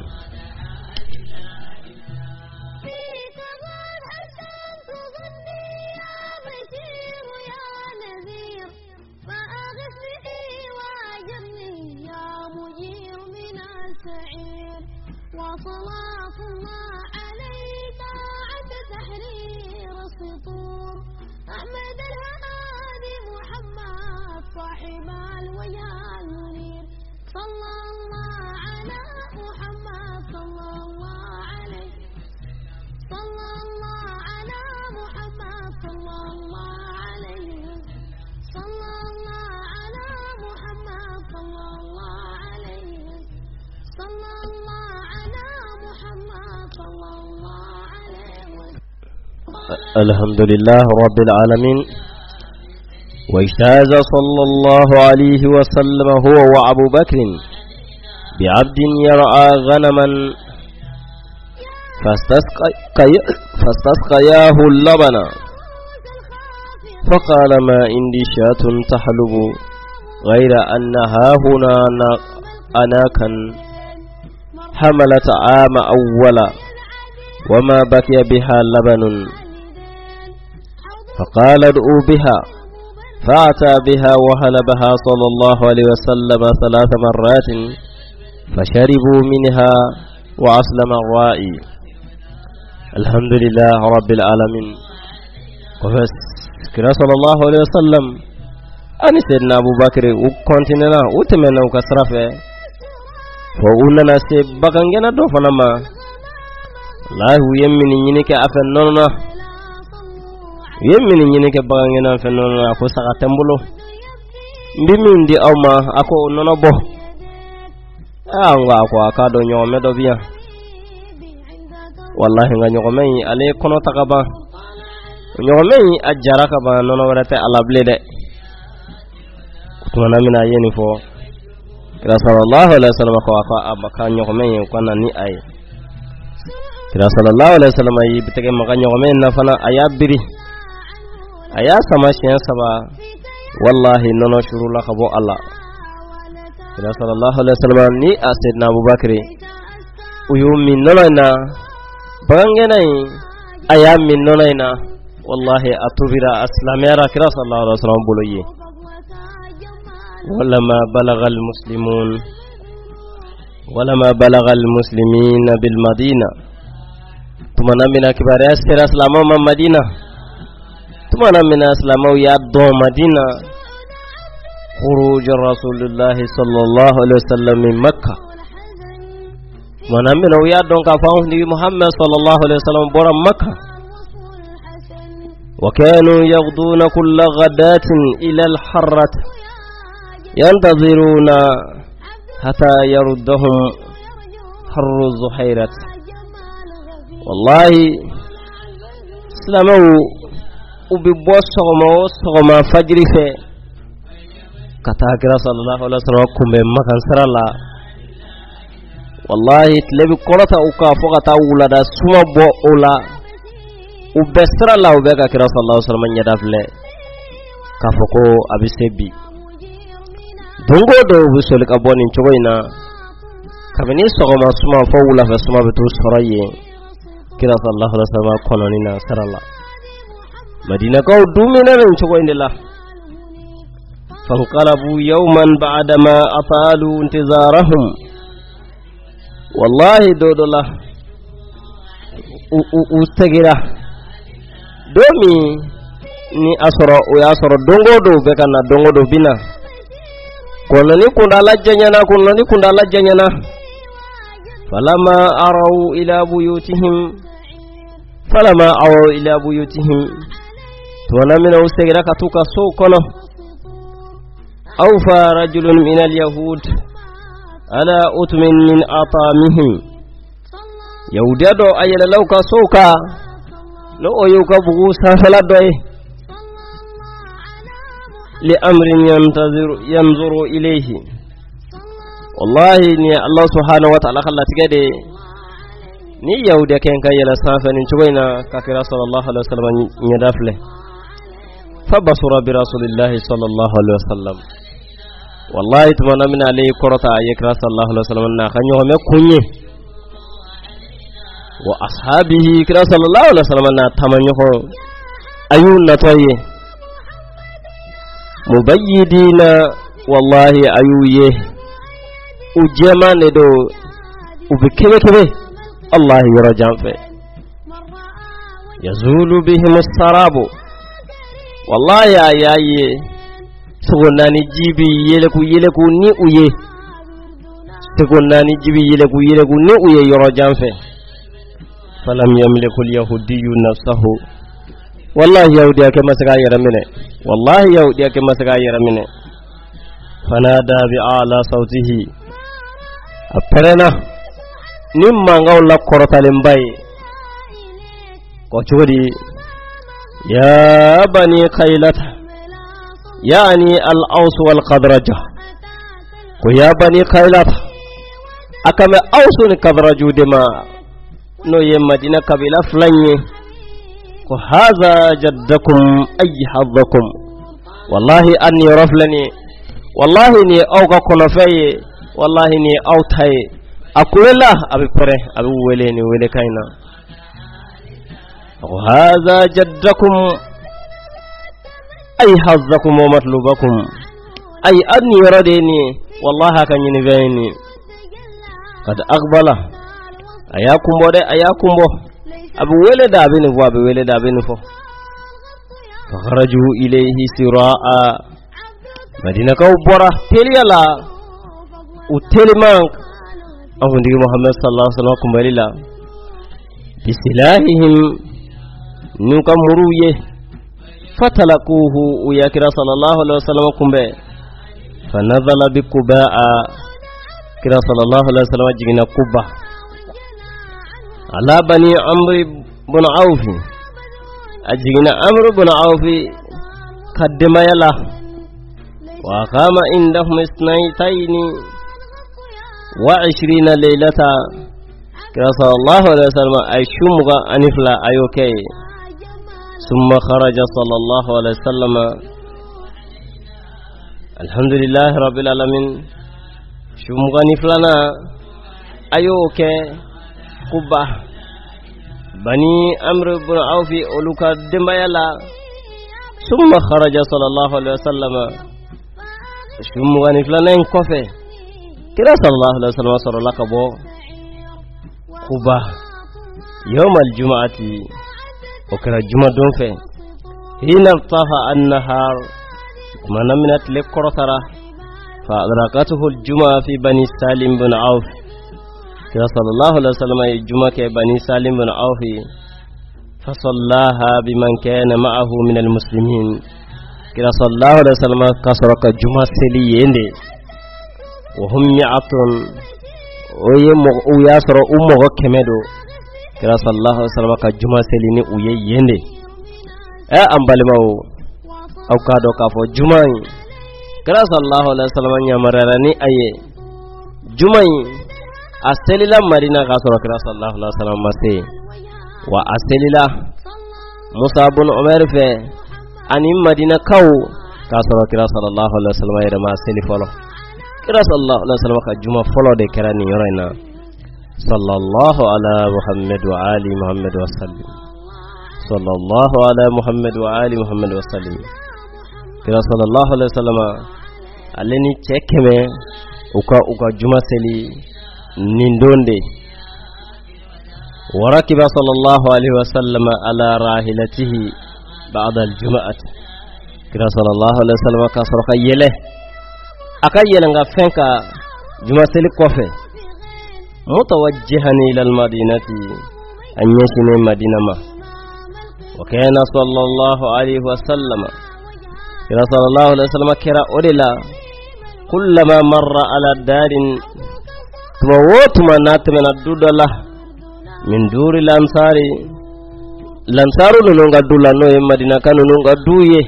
وصلاة الله عليك عند تحرير السطور أحمد الهادي محمد صاحب الوجه المنير صلى الله على محمد صلى الله عليه صلى الله على محمد صلى الله عليه صلى الله على محمد صلى الله عليه صلى الله الحمد لله رب العالمين واجتاز صلى الله عليه وسلم هو وأبو بكر بعبد يرعى غنما فاستسقي فاستسقياه اللبن فقال ما عندي شاة تحلب غير أنها هنا أناكا حملت عام أولا وما بكي بها لبن فقال ادعوا بها فأتى بها وهلبها صلى الله عليه وسلم ثلاث مرات فشربوا منها وأسلم الرائي الحمد لله رب العالمين وفس كرا صلى الله عليه وسلم أني سيدنا أبو بكر وكونتنا وتمنى وكسرفه فأولنا سيبقى دو فنما لا هو يمني ينك أفننا يمني ينك بغنا أفننا أكو ساقتنبلو بمن دي أوما أكو ننبو أنغا أكو أكادو نيومي دو بيا والله nga ñogomay ale kono takaba ñogomay ajaraka ba nono warate alable de tuma namina yeni fo sallallahu alaihi wasallam ko afa abaka ñogomay ko nani ay kira sallallahu alaihi wasallam yi bitege maka ñogomay na fana ayabiri aya sama sien saba wallahi nono shuru la khabo allah kira sallallahu alaihi wasallam ni asidna abubakar uyu min nono bangenai ayam min nonaina wallahi atubira aslamera kira sallallahu alaihi wasallam boloye ولما بلغ المسلمون ولما بلغ المسلمين بالمدينة ثم من كبار أسر أسلامه من مدينة ثم من أسلامه يابدو مدينة خروج رسول الله صلى الله عليه وسلم من مكة ونمن ويادون كفاهم نبي محمد صلى الله عليه وسلم برا مكة وكانوا يغدون كل غداة إلى الحرة ينتظرون حتى يردهم حر الزحيرة والله سلامو وببوس سغما سغما فجر في كتاكرا صلى الله عليه وسلم كم بمكان سر الله والله تلبي قرطة وكافقة أولا سوما بو أولا وبسر الله وبيكا كرا صلى الله عليه وسلم يدافل كافقو أبي سيبي دونغو دو بسولك أبواني نشوينا كابني سوما سوما فولا فسوما بتو سرايي كرا صلى الله عليه وسلم كونانينا سر الله madina kaw dumina ren cogo indela fanqalabu yawman ba'dama atalu intizarahum wallahi dodola ustagira domi ni asoro o ya asoro dongo do be kana dongo do bina kono ni kunda lajjanyana kono ni kunda lajjanyana falama arau ila buyutihim falama arau ila buyutihim to namina ustagira katuka so kono awfa rajulun min al-yahud ala utmin min atamihim yawdado ayala lawka soka lo oyuka bugu safala doy li amrin yantazir yanzuru ilayhi wallahi ni Allah subhanahu wa ta'ala khalla tigade ni yawde ken kayela safani chugoina kafira sallallahu alaihi wasallam nyadafle fa basura bi rasulillahi sallallahu alaihi wasallam wallahi tumana min alayhi korata ayekra sallallahu alaihi wasallam na khanyo me kunye wa ashabihi kira sallallahu alaihi wasallam na tamanyo ko ayun na toye mubayyidina wallahi ayuye ujema ne do ubikebe kebe Allah yarajan fe yazulu bihim as-sarabu wallahi ayaye sugonnani jibi yele ku yele ku ni uye sugonnani jibi yele ku yele ku ni uye yarajan fe falam yamliku al-yahudiyyu nafsahu wallahi yahudiya ke masaka yaramine wallahi yahudiya ke masaka yaramine fanada bi ala sautihi aparena nimma ngawla korotalen bay ko chodi ya bani qailata yani al-aws wal qadraj ko ya bani qailata akame aws ni qadraju dema no ye madina kabila flanye ko hadha jaddakum ay haddakum wallahi anni raflani wallahi ni awga kono faye wallahi ni awtaye akulela abi pare abi wele ni wele kayna ko hadha jaddakum ay haddakum wa matlubakum ay anni radini wallahi kan ni veni kad aqbala ayakumbo de ayakumbo abu wele da abin fo abu wele da abin fo fakharaju ilayhi siraa madina ka ubora teliyala uteliman ahundi Muhammad sallallahu alaihi wasallam kumbalila bisilahihim nuka muruye fatalakuhu uyakira sallallahu alaihi wasallam kumbe fanazala bikubaa kira sallallahu alaihi wasallam jigina kuba ala bani amr ibn auf ajigina amr ibn auf kaddima yala wa qama indahum isnaytayn wa ishrina laylata kira sallallahu alaihi wasallam aishumuga anifla ayoke thumma kharaja sallallahu alaihi wasallam alhamdulillah rabbil alamin shumuga niflana ayoke kuba bani amr ibn auf uluka dimbayala summa kharaja sallallahu alaihi wasallam shumugani flanen kofe kira sallallahu alaihi wasallam sallallahu kabo kuba yawm aljum'ati okra juma don fe hina taha an-nahar manaminat liqratara fa adrakatuhu aljum'a fi bani salim ibn auf kira sallallahu alaihi wasallam juma ke bani salim bin auf fa sallaha biman kana ma'ahu min almuslimin kira sallallahu alaihi wasallam kasaraka juma seli yende wa hum mi'atun oye mo uyasro ummo kemedo kira sallallahu alaihi wasallam ka juma seli ni uye yende e ambalimawo aw kado ka fo juma kira sallallahu alaihi wasallam nyamarani aye juma aselila marina kasoro kira sallallahu alaihi wasallam mase wa aselila musa bin umar fe ani madina kaw kasoro kira sallallahu alaihi wasallam yere ma seli folo kira sallallahu alaihi wasallam ka juma folo de kira ni yorena sallallahu ala muhammad wa ali muhammad wa sallim sallallahu ala Muhammad wa ali Muhammad wa sallim. Kira sallallahu alaihi wasallam aleni chekeme uka uka juma seli nindonde warakiba sallallahu alaihi wasallam ala rahilatihi ba'da al-jum'ah. Kira sallallahu alaihi wasallam ka soroka yele aka yele nga fenka juma seli kofe mutawajjihan ila al-madinati an yashine madina ma wa kana sallallahu alaihi wasallam kira sallallahu alaihi wasallam kira odila kullama marra ala darin tuma wotuma natmena dudala min duri lansari lansaru nunu ngadula no e madina kanu nunu ngaduye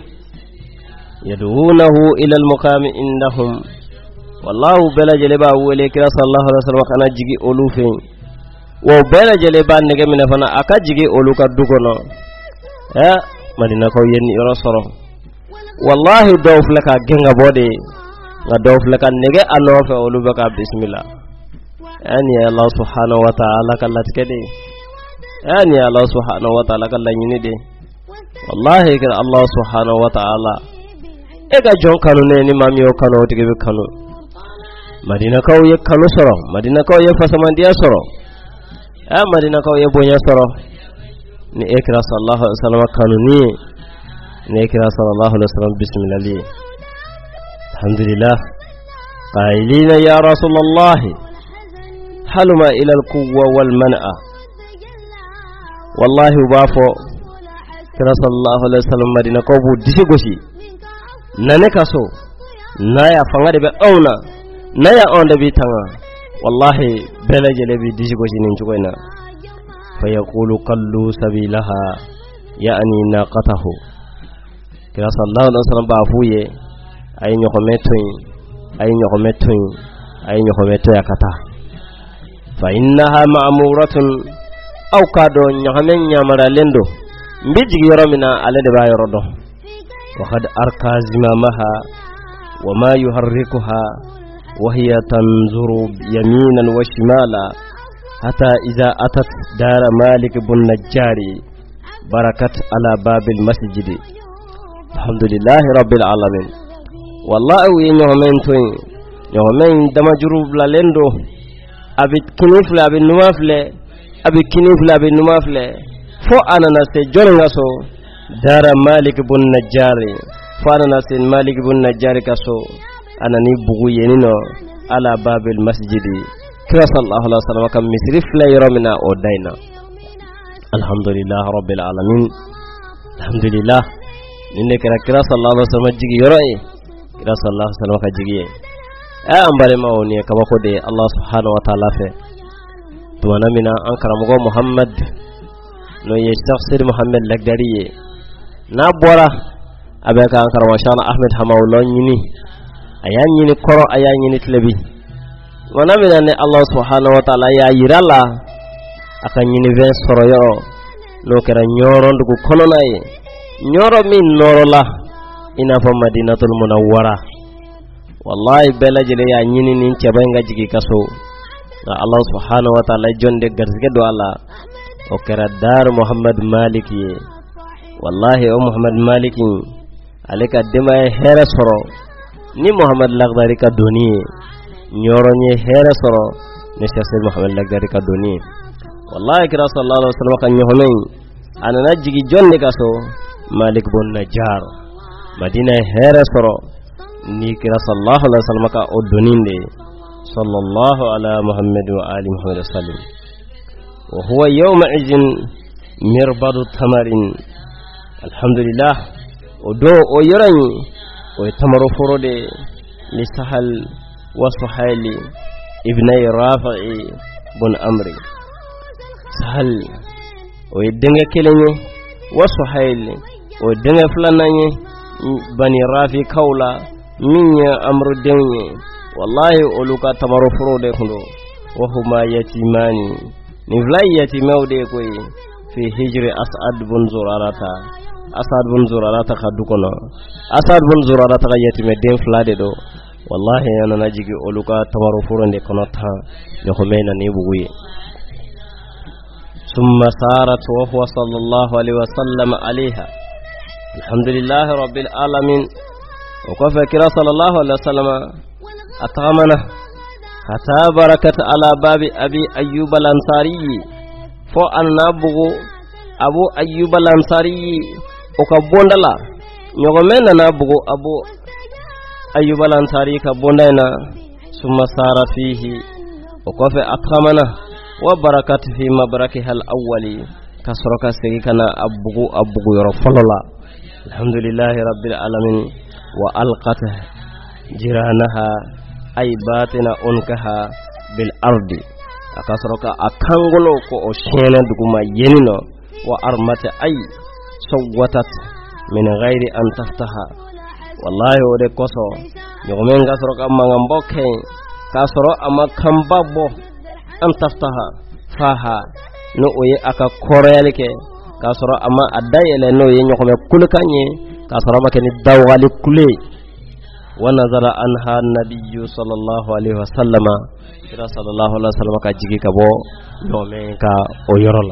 yadunahu ila al-muqami indahum wallahu bela jeleba wele kira sallallahu alaihi wasallam kana jigi olufe wo bela jeleba nege mina fana aka jigi oluka dugono eh madina ko yenni yoro soro wallahi dow flaka genga bode nga dow flaka nege anofe olubaka bismillah ani Allah subhanahu wa ta'ala kallat kede ani Allah subhanahu wa ta'ala kallan yini de wallahi kira Allah subhanahu wa ta'ala e ga jon kanu ne ni mami o kanu tige be kanu madina kaw ye kanu soro madina kaw ye fasamandiya soro a madina kaw ye bonya soro ni ikra sallallahu alaihi wasallam kanu ni ni ikra sallallahu alaihi wasallam bismillah li alhamdulillah qailina ya rasulullah haluma ila al-quwwa wal man'a wallahi ubafo kira sallallahu alaihi wasallam madina kaw bu disi goshi nane kaso naya fangade be awna naya onde bi tanga wallahi bela jele bi disi goshi nin cukoyna fa yaqulu qallu sabilaha ya'ni naqatahu kira sallallahu alaihi wasallam ba fuye ay ñoko metoy ay ñoko metoy ay ñoko metoy akata fa innaha ma'muratun aw kado ñoxamen ñamara lendo mbijigi yoromina ale de ba yorodo wa qad arka zimamaha wa ma yuharrikuha wa hiya tanzuru yaminan wa shimala hatta idha atat dar malik ibn najjari barakat ala babil masjid alhamdulillah rabbil alamin wallahi wi ñoxamen toy ñoxamen dama jurub la lendo abi kinifle abi numafle abi kinifle abi numafle fo anana se jonga so dara malik ibn najjari fo anana se malik ibn najjari kaso anani bugu yenino ala babil masjidi kira sallallahu alaihi wasallam kam misri flayro mina o dayna alhamdulillah rabbil alamin alhamdulillah ninne kira kira sallallahu alaihi wasallam jigi yoro e kira sallallahu alaihi wasallam ka jigi e a ambare ma woni kaba ko de Allah subhanahu wa ta'ala fe to namina an karamugo Muhammad no ye tafsir Muhammad lagdariye na bora abeka an karama shana Ahmed Hamawlo nyini ayan nyini koro ayan nyini tlebi wana mina ne Allah subhanahu wa ta'ala ya yirala akan nyini ven soro yo no kera nyoro ndugo kono nayi nyoro min noro la ina fa Madinatul Munawwara wallahi bela jele ya nyini nin cebay nga jigi kaso Allah subhanahu wa ta'ala jonde garsige do Allah o kera dar Muhammad Maliki wallahi o Muhammad Maliki aleka dema here soro ni Muhammad Lagdari ka doni nyoro ni here soro ni Sheikh Muhammad Lagdari ka doni wallahi kira sallallahu alaihi wasallam kan nyohomen anana jigi jonde kaso Malik bon Najjar Madina here soro ni kira sallallahu alaihi wasallam ka odoninde sallallahu ala Muhammad wa ali Muhammad sallim wa huwa yawma idin mirbadu tamarin alhamdulillah odo o yorani o tamaru forode li sahal wa suhaili ibnay rafi'i bun amri sahal o denga kelenye wa suhaili o denga flananye bani rafi kaula minya amru denye wallahi oluka tamaru forode hundo wa huma yatimani ni vlay yatimawde koy fi hijri as'ad bun zurarata asad bun zurarata khadukono asad bun zurarata yatime den flade do wallahi yana najigi oluka tamaru furonde kono ta yo ko mena ni buguye ثم سارت وهو صلى الله عليه وسلم عليها. الحمد لله رب العالمين. وكفى كرا صلى الله عليه وسلم أطعمنا حتى بركت على باب أبي أيوب الأنصاري فأن نبغو أبو أيوب الأنصاري وكبوندلا نغمين نبغو أبو أيوب الأنصاري كبوندنا ثم سار فيه وكفى أطعمنا وبركت في مبركها الأول كسرك سيكنا أبغو أبغو يرفل الله. الحمد لله رب العالمين. وألقت جيرانها أي باطن أنكها بالأرض أكسرك أكانغلو كأشين دكما ينينو وأرمت أي صوتت من غير أن تفتها. والله ودي كسو يومين كسرك أما نمبوكي كسرك أما كمبابو أن تفتها فها نوي أكا كوريالك كسرك أما أدايل نوي نيوكم كل كاني كسرك ما كان الدوغالي كلي. ونزل عنها النبي صلى الله عليه وسلم كرا صلى الله عليه وسلم كجيكي كبو يومين كا أويرولا.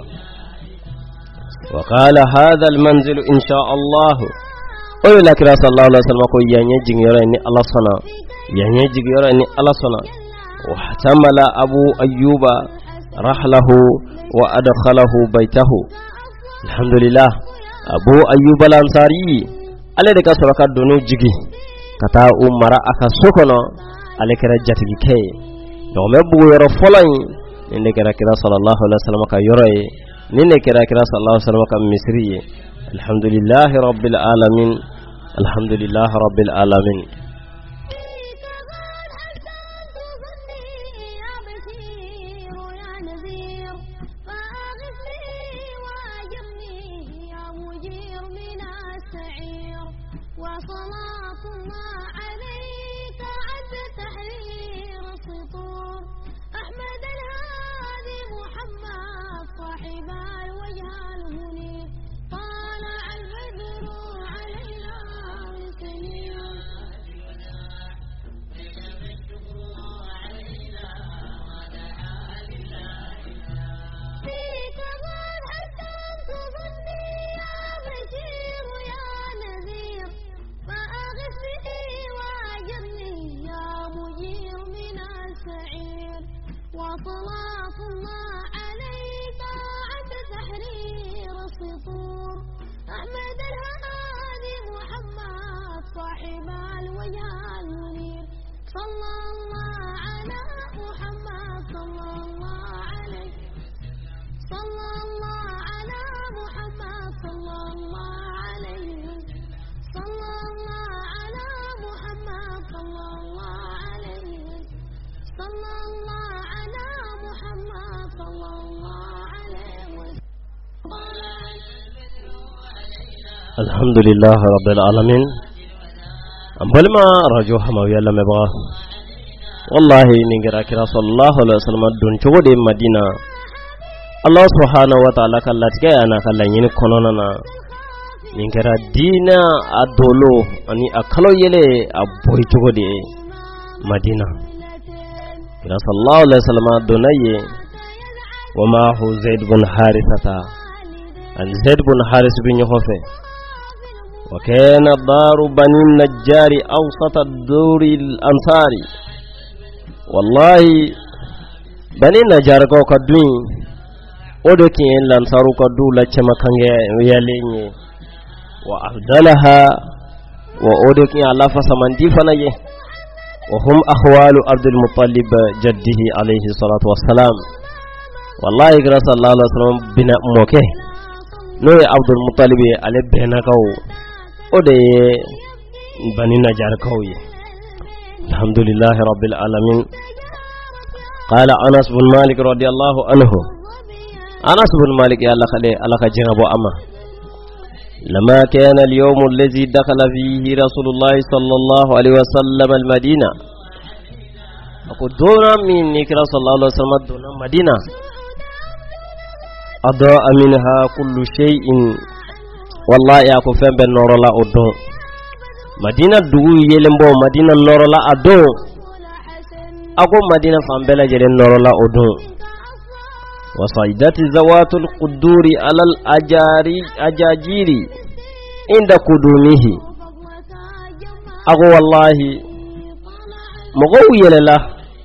وقال هذا المنزل إن شاء الله أولا كرا صلى الله عليه وسلم كو ياني جيغيرا إني الله صنع ياني جيغيرا إني الله صنع. واحتمل أبو أيوب رحله وأدخله بيته. الحمد لله. أبو أيوب الأنصاري على ذلك سرق الدنو جيغي kata umara aka sokono alekere jatigi kay do mebbu yoro folay ni kera kira sallallahu alaihi wasallam ka yoro ni kera kira sallallahu alaihi wasallam ka misri. alhamdulillah rabbil alamin. alhamdulillah rabbil alamin. وصلاة الله عليك عند تحرير السطور أحمد الهادي محمد صاحب الوجه المنير صلى الله على محمد صلى الله عليه صلى الله على محمد صلى الله عليه صلى الله على محمد صلى الله عليه صلى الله على محمد صلى الله عليه وسلم. الحمد لله رب العالمين. أمبلما رجو حما يلا مبغى والله نيغرا كرا صلى الله عليه وسلم دون چودي مدينة الله سبحانه وتعالى كلا تكايانا كلا يني كونونا نيغرا دينا أدولو أني أكلو يلي أبوي چودي مدينة كرا صلى الله عليه وسلم دوني ومعه زيد بن حارثة زيد بن حارث بن يخوفي. وكان دار بني النجار أوسط الدور الأنصار. والله بني النجار كو كدوين ودكين الأنصار كدو لكما كان يليني وأفضلها وأودكين الله فسمن ديفني وهم أخوال عبد المطلب جده عليه الصلاة والسلام. والله إقرأ صلى الله عليه وسلم بنا موكه نوي عبد المطلب على بينكو ودي بني نجار كوي. الحمد لله رب العالمين. قال أنس بن مالك رضي الله عنه أنس بن مالك يا الله خلي الله خجنا أبو أما لما كان اليوم الذي دخل فيه رسول الله صلى الله عليه وسلم المدينة أقول دونا من نكرة صلى الله عليه وسلم دونا مدينة أضاء منها كل شيء. والله يا كفن بن نور لا أدو مدينة دو يلمبو مدينة نور لا أدو أقول مدينة فامبلا جل نور لا أدو وصيدت ذوات القدور على الأجاجير عند قدومه أقول والله مغوي لله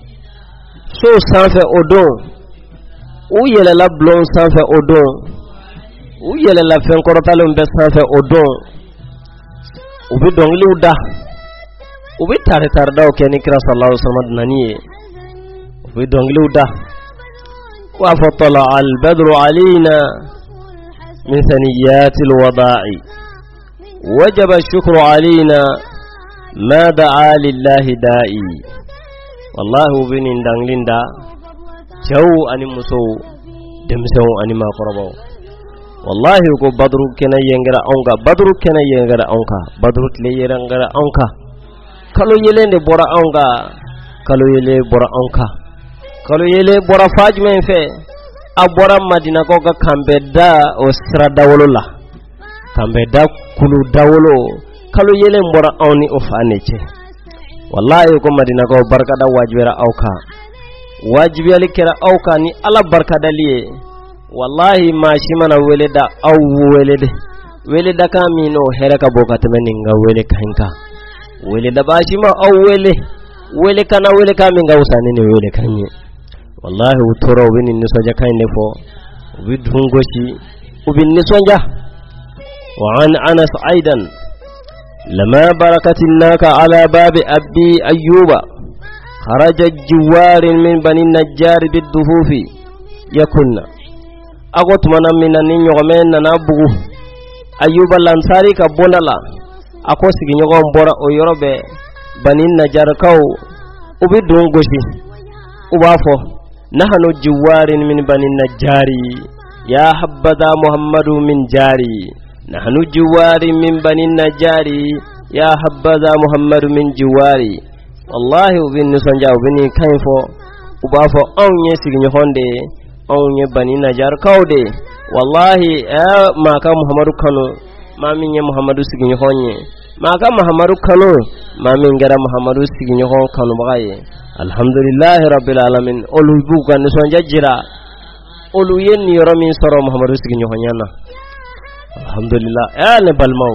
سو سانفة أدون ويا لله بلون سانفة أدون ويا لله فنكرتالون بسانفة أدون وبدون لودا وبتار تار داو كني كرا صلى الله عليه وسلم نانيه وبدون لودا وفطلع البدر علينا من ثنيات الوضاع وجب الشكر علينا ما دعا لله دائي والله بنين دانليندا جو اني مسو دمسو اني ما قربو والله كو بدر كنا ينغرا اونغا بدر كنا ينغرا اونكا بدر تلي ينغرا اونكا كلو يلende bora aonga kalo yele bora aonka kalo yele bora fajmen fe abora madina ko ga kambeda o sra dawolola kambeda kulu dawolo kalo yele bora awni o faneche wallahi ko madina ko barka da wajibera auka wajibi alikira auka ni ala barka daliye wallahi ma shi mana wele da aw wele de wele da kamino heraka bokata meninga wele kanka wele da bashi ma aw wele wele kana wele kaminga usani ni wele kanye wallahi utoro wini ni soja kaine fo widhungoshi ubin ni soja wa an anas aidan lama barakatilnaka ala babi abi ayyuba kharaja jiwar min bani najjar biduhufi yakunna agot manam minan ni nyomen na bugu ayyuba lansari ka bonala ako sigi nyogon bora o yorobe bani najjar kaw ubi dungoshi ubafo nahnu jiwarin min bani najjari ya habbaza muhammadu min jari nahnu jiwarin min bani najjari ya habbaza muhammadu min jiwari wallahi ubin nisanja ubini kainfo ubafo onye siginyo honde onye bani najjar kawde wallahi eh maka muhammadu kanu maminye muhammadu siginyo honye maka muhammadu kanu mamingera muhammadu siginyo hon kanu bagaye alhamdulillahi rabbil alamin olu buga ni sonja jira olu yen yoro min soro muhammadu siginyo honyana alhamdulillah ene balmaw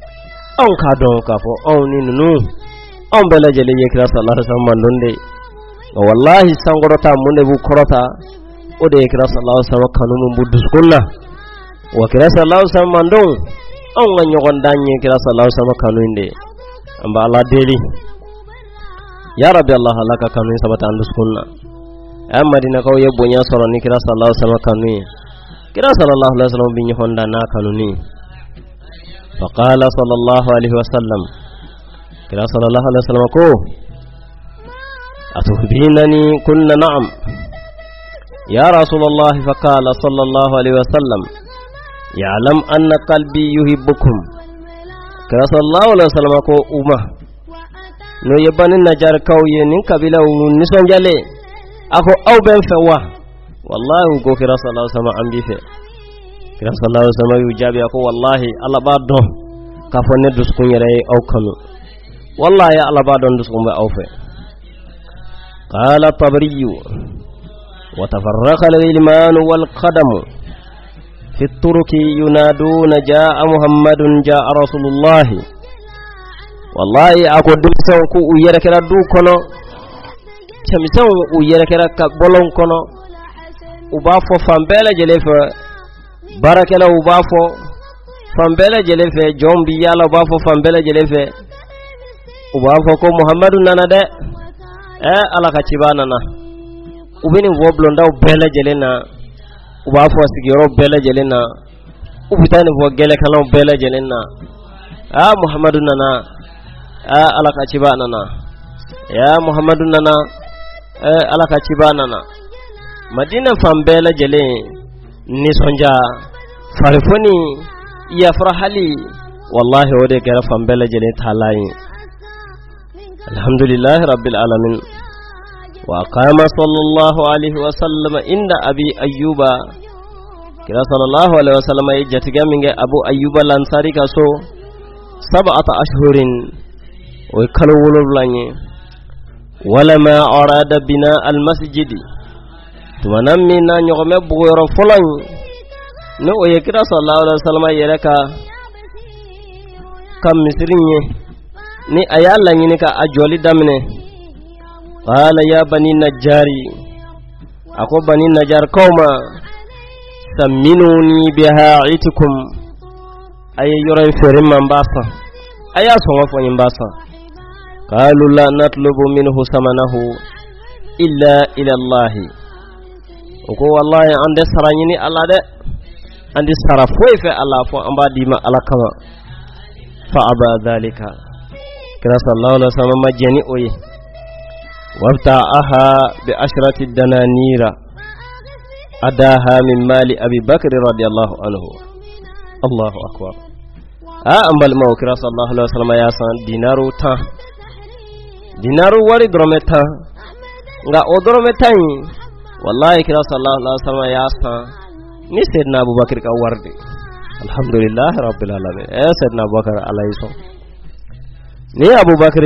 on ka don ka fo on ni nunu on bela jele yekra sallallahu alaihi wasallam donde wallahi sangorota munde bu korota o de yekra sallallahu alaihi wasallam kanu mun budus kunna wa kira sallallahu alaihi wasallam don on ganyo gondanye kira sallallahu alaihi wasallam kanu inde amba Allah deli ya rabbi allah laka kanu sabata andus kunna ay madina kaw yebonya soro ni kira sallallahu alaihi wasallam kanu kira sallallahu alaihi wasallam bi honda na kanu ni faqala sallallahu alaihi wasallam kira sallallahu alaihi wasallam ko atuhbinani kunna na'am ya rasulullah faqala sallallahu alaihi wasallam ya'lam anna qalbi yuhibbukum kira sallallahu alaihi wasallam ko umma no yebanin najar kawye nin kabila ni sonjale ako aw ben fewa wallahi go kira sallallahu alaihi wasallam ambi fe kira sallallahu alaihi wasallam yujabi ako wallahi ala baddo ka fonne duskun yere aw kanu wallahi ala baddo duskun ba aw fe qala tabari wa tafarraqa al-ilman wal qadam fi at-turki yunaduna jaa muhammadun jaa rasulullah wallahi ako dumson ku u yere kera du kono chamison u yere kera ka bolon kono uba fo fambele jelefe barakela uba fo fambele jelefe jombi yalla uba fo fambele jelefe uba fo ko muhammadu nana de eh ala ka cibana na ubini woblo ndaw bele jelena uba fo sigiro bele jelena ubitani fo gele kala bele jelena ah muhammadu nana ah alaka cibana na ya muhammadu nana eh alaka cibana na madina fambela jele ni sonja farifoni ya farhali wallahi wode gara fambela jele talai alhamdulillah rabbil alamin wa qama sallallahu alaihi wasallam inda abi ayyuba kira sallallahu alaihi wasallam yajatiga minge abu ayyuba lansari kaso sab'ata ashhurin wa kalu wululanye wala ma arada bina al masjidi tumana min na ɲɔgɔmɛ buguyɔrɔ fɔlɔ in ni o ye kira sallallahu alaihi wasallam yɛrɛ ka ka misiri ye ni a y'a laɲini ka a jɔli daminɛ qala ya bani najjari a ko bani najjar kaw ma samminuni biha'itikum aye yɔrɔ in feere man b'a san a y'a sɔngɔ fɔ n b'a san qalu la natlubu minhu samanahu illa ila Allah o ko wallahi an de sara ɲini Allah dɛ an de sara foyi fɛ Allah fɔ an b'a di ma Allah kama fa aba dhalika kira sallallahu alaihi wasallam ma jeni o ye wabta'aha bi ashrati dananira adaha min mali abi bakr radiyallahu anhu Allahu akbar a ambal ma kira sallallahu alaihi wasallam ya san dinaru ta dinaru wari drome ta nga o drome tan wallahi kira sallallahu alaihi wasallam ya san ni sayyidina abubakar ka warde alhamdulillah rabbil alamin eh sayyidina abubakar alayhi so ni abubakar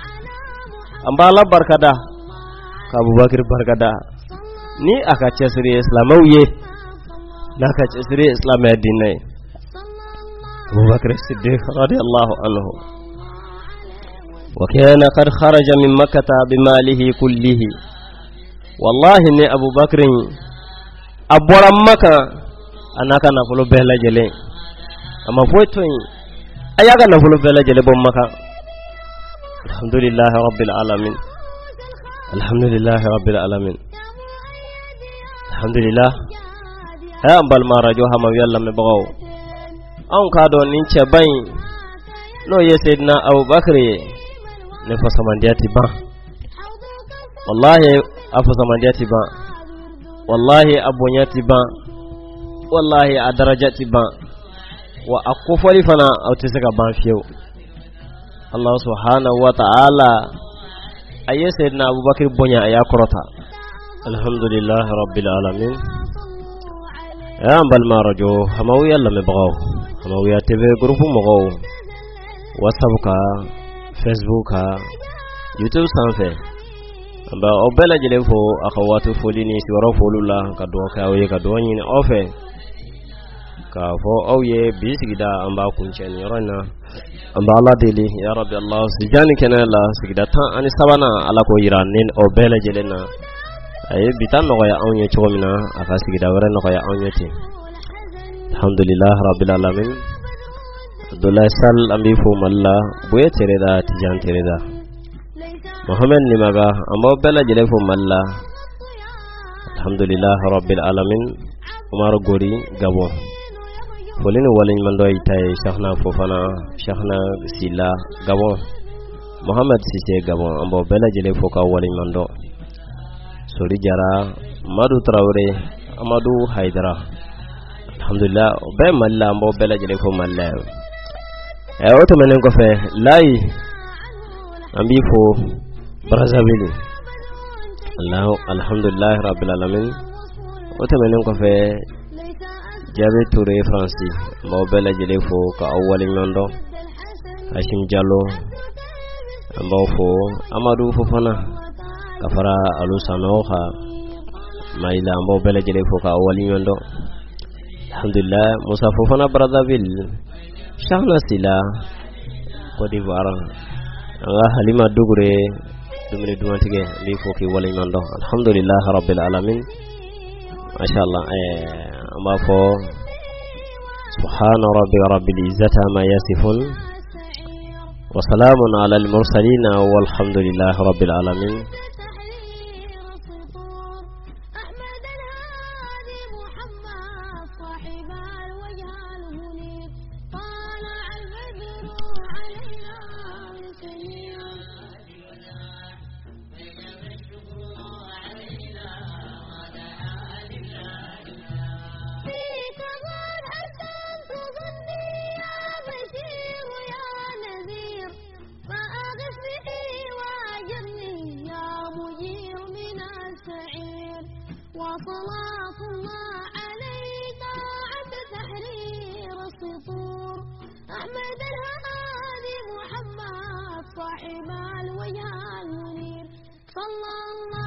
ambala barkada ka abubakar barkada ni aka cesri islamawiye naka cesri islamiyya dinai abubakar siddiq radiyallahu anhu wa kana qad kharaja min makkah bimalihi kullihi wallahi ni abubakar abora maka anaka na fulo bela jele ama foito ayaga na fulo bela jele bom maka alhamdulillah rabbil alamin alhamdulillah rabbil alamin alhamdulillah ha ambal marajo hama yalla me bawo an ka do nin ce bay no ye sayyidina abubakar ne fa samandiyati ba wallahi afa samandiyati ba wallahi abonyati ba wallahi a darajati ba wa akufali fana autisaka ban fiyo Allah subhanahu wa ta'ala ayi sayyidina abubakar bonya aya korota alhamdulillah rabbil alamin ya ambal marajo hamawi yalla me bagaw hamawi tv groupe mo gaw whatsapp ka facebook ka youtube sanfe amba obela jele fo akhawatu folini si waro folula ka do ka we ka do nyin ofe ka fo awye bisigida amba kunchen yorona amba Allah deli ya rabbi Allah sijani kana la sigida tan ani sabana ala ko yiranin obela jele na ay bitan no ya onye chomina aka sigida wara no ya onye ti alhamdulillah rabbil alamin Abdullah sal ambi fo malla boye tereda tijan tereda Muhammad ni maga amba bela jele fo malla alhamdulillah rabbil alamin Umar Gori Gabon folini walin mando itay Sheikhna Fofana Sheikhna Sila Gabon Muhammad Sise Gabon amba bela jele fo ka walin mando Sori Jara Madu Traore Amadou Haidara alhamdulillah be malla amba bela jele fo malla e oto menen ko fe lay ambi fo Brazzaville Allah alhamdulillah rabbil alamin oto menen ko fe Jabe Touré Francis mo bela jele fo ka awwali nondo Hashim Diallo ambo fo Amadou Fofana kafara alusanoha maila ambo bela jele fo ka awwali nondo alhamdulillah Musa Fofana Brazzaville Shahna Sila Côte d'Ivoire nga Halima Dugure dumine dumantige li foki wala nondo alhamdulillah rabbil alamin mashallah eh amba fo subhana rabbika rabbil izzati ma yasifun wa salamun ala al mursalin walhamdulillah rabbil alamin وصلاة الله عليك عند تحرير السطور أحمد الهادي محمد صاحب الوجه المنير صلى الله